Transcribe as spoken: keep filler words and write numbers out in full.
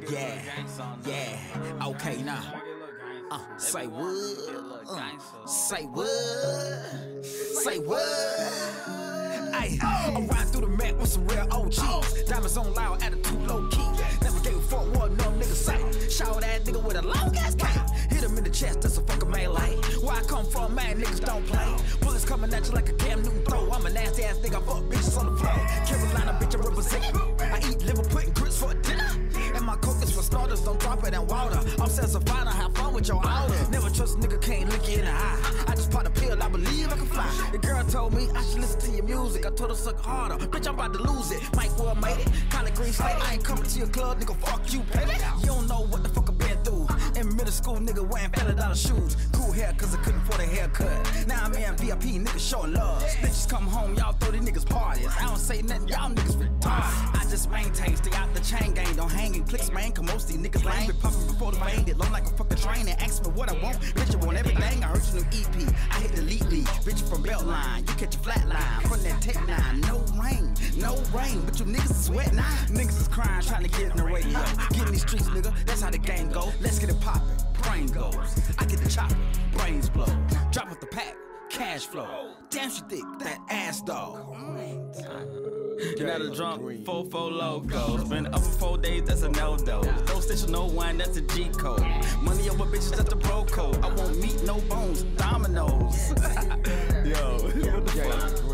Yeah, yeah, okay now. Uh, say what? Uh, say what? Say what? Ay, I'm riding through the Mac with some real O Gs. Diamonds on loud, attitude low key. Never gave a fuck what no nigga say. Shout that nigga with a long ass cane. Hit him in the chest, that's a fucking melee. Where I come from, man, niggas don't play. Bullets coming at you like a Cam Newton throw. I'm a nasty ass nigga, I fuck bitches on the floor. Carolina, bitch, I represent. I eat liver pudding grits for dinner. And my coke is for starters, don't drop it in water. I'm satisfied, I have fun with your order. Never trust a nigga, can't look you in the eye. I just pop a pill, I believe I can fly. The girl told me I should listen to your music. I told her suck harder, bitch, I'm about to lose it. Mike Well made it, collard green slate. I ain't coming to your club, nigga, fuck you, baby. You don't know what the fuck I been through. In middle school, nigga, wearing fella dollar shoes. Cool hair, cause I couldn't afford a haircut. Now I'm in V I P, niggas showing love. Bitches come home, y'all throw these niggas parties. I don't say nothing, y'all niggas retarded. I just maintain, stay out the chain gang. Don't hang in clicks, man, cause most of these niggas lame. Been popping before the fame, it look like a fucking train. And ask me what I want, bitch, I want everything. I heard your new E P, I hit the elite league. Bitch, you from Beltline, you catch a flat line. From that tech nine, no rain, no rain. But you niggas is wet now. Niggas is crying, trying to get in the radio. Get in these streets, nigga, that's how the game go. Let's get it poppin', brain goes. I get the chopper, brains blow. Drop off the pack, cash flow. Damn, she thick, that ass dog. Get out of drunk, four four logos. Been up for four days, that's a no dose. Don't stitch no one, that's a G code. Money over bitches, that's the bro code. I won't meet no bones, dominoes. Yo, what the fuck?